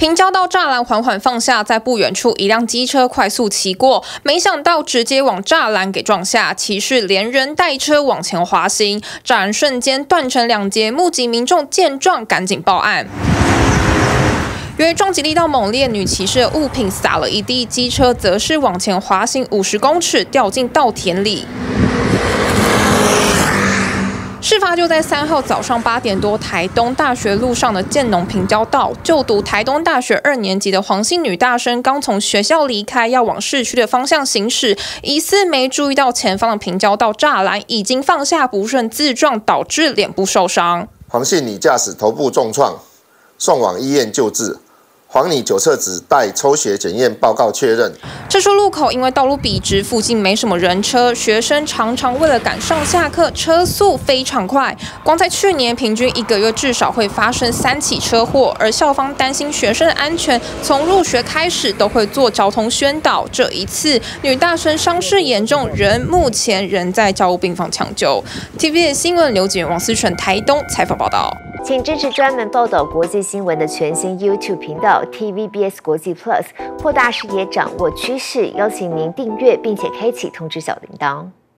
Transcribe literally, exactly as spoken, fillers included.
平交道栅栏缓缓放下，在不远处一辆机车快速骑过，没想到直接往栅栏给撞下，骑士连人带车往前滑行，栅栏瞬间断成两截。目击民众见状赶紧报案。由于撞击力道猛烈，女骑士的物品洒了一地，机车则是往前滑行五十公尺，掉进稻田里。事发就在三号早上八点多，台东大学路上的建农平交道，就读台东大学二年级的黄姓女大生刚从学校离开，要往市区的方向行驶，疑似没注意到前方的平交道栅栏已经放下，不慎自撞，导致脸部受伤。 黄姓女驾驶头部重创，送往医院救治。黄女酒测值待抽血检验报告确认。 这处路口因为道路笔直，附近没什么人车，学生常常为了赶上下课，车速非常快。光在去年，平均一个月至少会发生三起车祸。而校方担心学生的安全，从入学开始都会做交通宣导。这一次，女大生伤势严重，人目前仍在教务病房抢救。T V B S 新闻刘景元、王思纯台东采访报道。 请支持专门报道国际新闻的全新 YouTube 频道 T V B S 国际 Plus， 扩大视野，掌握趋势。邀请您订阅并且开启通知小铃铛。